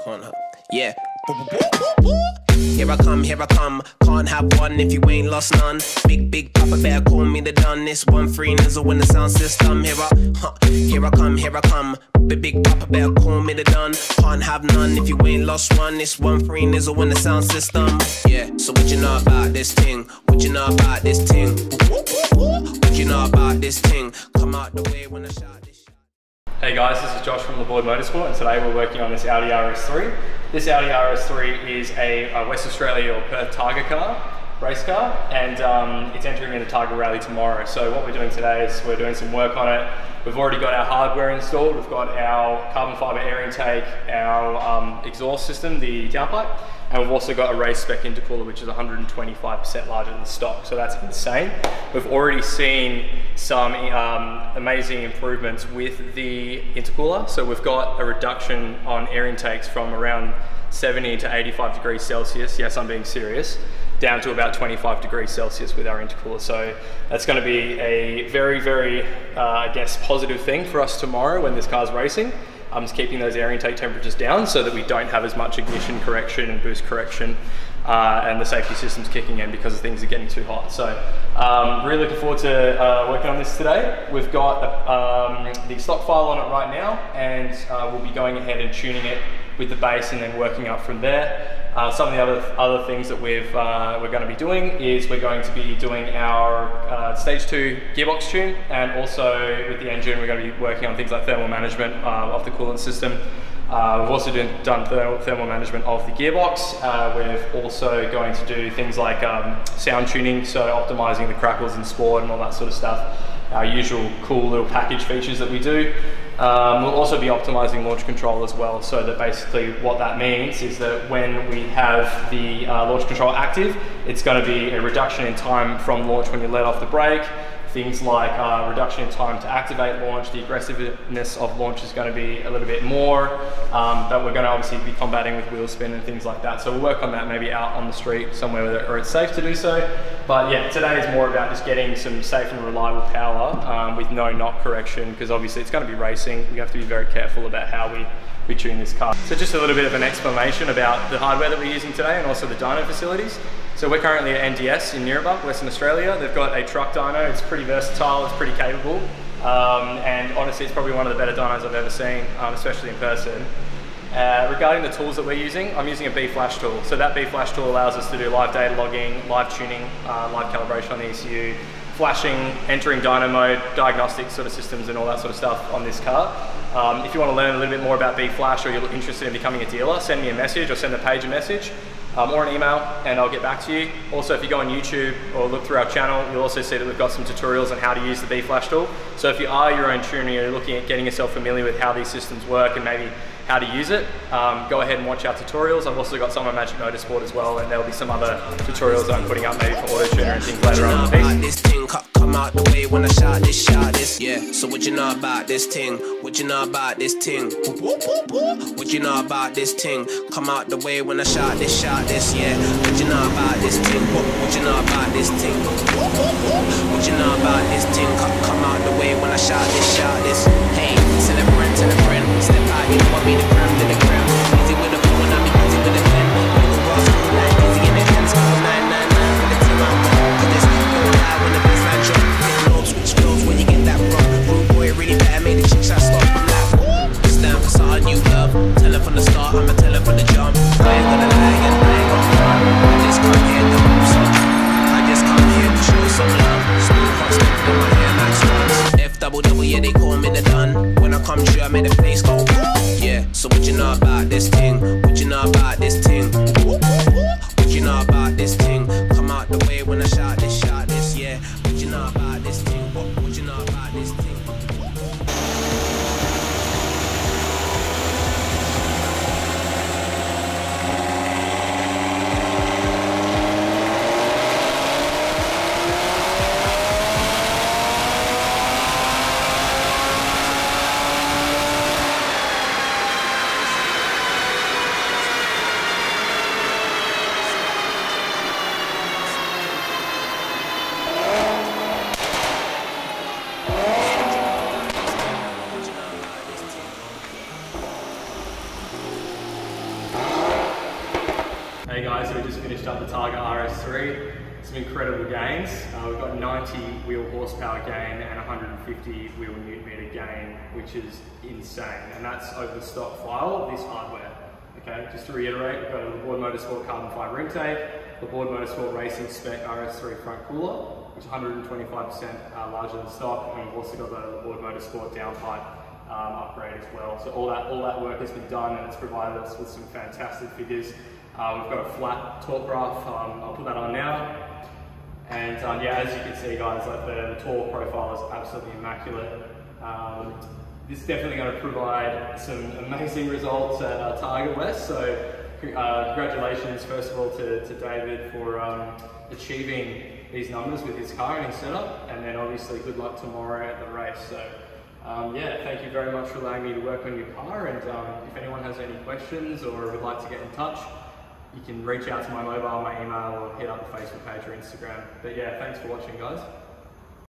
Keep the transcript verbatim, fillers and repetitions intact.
Can't have, yeah. Here I come, here I come. Can't have one if you ain't lost none. Big, big Papa Bear, call me the done. This one free nizzle in the sound system. Here I, huh, here I come, here I come. Big, big Papa Bear, call me the done. Can't have none if you ain't lost one. This one free nizzle in the sound system. Yeah, so what you know about this thing? What you know about this thing? What you know about this thing? Come out the way when I shout this shot. Hey guys, this is Josh from Laborde Motorsport, and today we're working on this Audi R S three. This Audi R S three is a, a West Australia or Perth Targa car, race car, and um, it's entering into Targa Rally tomorrow. So what we're doing today is we're doing some work on it. We've already got our hardware installed. We've got our carbon fibre air intake, our um, exhaust system, the downpipe, and we've also got a race spec intercooler, which is one hundred twenty-five percent larger than stock. So that's insane. We've already seen some um, amazing improvements with the intercooler. So we've got a reduction on air intakes from around seventy to eighty-five degrees Celsius. Yes, I'm being serious. Down to about twenty-five degrees Celsius with our intercooler. So that's going to be a very, very, uh, I guess, positive thing for us tomorrow when this car's racing. Um, is keeping those air intake temperatures down so that we don't have as much ignition correction and boost correction, uh, and the safety system's kicking in because things are getting too hot. So um, really looking forward to uh, working on this today. We've got um, the stock file on it right now, and uh, we'll be going ahead and tuning it with the base and then working up from there. Uh, some of the other other things that we've uh, we're going to be doing is we're going to be doing our uh, stage two gearbox tune, and also with the engine we're going to be working on things like thermal management uh, of the coolant system. Uh, we've also done, done thermal, thermal management of the gearbox. Uh, we're also going to do things like um, sound tuning, so optimizing the crackles and sport and all that sort of stuff. Our usual cool little package features that we do. Um, we'll also be optimizing launch control as well, so that basically what that means is that when we have the uh, launch control active, it's going to be a reduction in time from launch when you let off the brake. Things like uh, reduction in time to activate launch, the aggressiveness of launch is going to be a little bit more, um, but we're going to obviously be combating with wheel spin and things like that. So we'll work on that maybe out on the street somewhere where, where it's safe to do so. But yeah, today is more about just getting some safe and reliable power um, with no knock correction, because obviously it's going to be racing. We have to be very careful about how we, we tune this car. So just a little bit of an explanation about the hardware that we're using today and also the dyno facilities. So we're currently at N D S in Neerabup, Western Australia. They've got a truck dyno. It's pretty versatile, it's pretty capable. Um, and honestly, it's probably one of the better dynos I've ever seen, um, especially in person. Uh, regarding the tools that we're using, I'm using a B Flash tool. So that B Flash tool allows us to do live data logging, live tuning, uh, live calibration on the E C U, flashing, entering dyno mode, diagnostic sort of systems and all that sort of stuff on this car. Um, if you want to learn a little bit more about B Flash, or you're interested in becoming a dealer, send me a message or send the page a message. Um, or an email, and I'll get back to you. Also, if you go on YouTube or look through our channel, you'll also see that we've got some tutorials on how to use the B Flash tool. So if you are your own tuner, you're looking at getting yourself familiar with how these systems work and maybe how to use it, um, go ahead and watch our tutorials. I've also got some on Magic Motorsport as well, and there'll be some other tutorials that I'm putting up maybe for auto tuner and things later on in the piece. Come out the way when I shot this, shot this, yeah. So what you know about this thing? What you know about this thing? What you know about this thing? Come out the way when I shot this, shot this, yeah. What you know about this thing? What, what you know about this thing? What you know about this thing? Come out the way when I shot this, shot this. Hey, tell a friend, tell a friend. Step out, you want me to cram, then the cram. Easy with the phone, I'm easy with the pen. Little boss, like easy in the hands. Nine, nine, nine, for the team I'm on. Cause there's no lie when the baseline drop. Hit low, switch flows when you get that wrong. Rude boy, really bad, made the chicks I stop. I'm like, stand for something you love. Tell her from the start, I'ma tell her from the jump. I ain't gonna lie and I ain't gonna front. I just come here to move some. I just come here to show some love. Smooth hot stick in my hair like slugs. F double double, yeah, they call me the done. When I come true, I made the place go. Yeah, so what you know about this thing? What you know about this thing? What you know about this thing? Come out the way when I shot this, shot this, yeah. What you know about this thing? What, what you know about this thing? finished up the Targa R S three. Some incredible gains. Uh, we've got ninety wheel horsepower gain and one hundred fifty wheel newton meter gain, which is insane. And that's over the stock file of this hardware. Okay, just to reiterate, we've got a Laborde Motorsport carbon fibre intake, Laborde Motorsport Racing Spec R S three front cooler, which is one hundred twenty-five percent uh, larger than stock, and we've also got the Laborde Motorsport downpipe um, upgrade as well. So all that all that work has been done, and it's provided us with some fantastic figures. Uh, we've got a flat torque graph. Um, I'll put that on now. And um, yeah, as you can see, guys, like the, the torque profile is absolutely immaculate. Um, this is definitely going to provide some amazing results at uh, Targa West. So uh, congratulations, first of all, to, to David for um, achieving these numbers with his car and his setup, and then obviously good luck tomorrow at the race. So um, yeah, thank you very much for allowing me to work on your car. And um, if anyone has any questions or would like to get in touch, you can reach out to my mobile, my email, or hit up the Facebook page or Instagram. But yeah, thanks for watching, guys.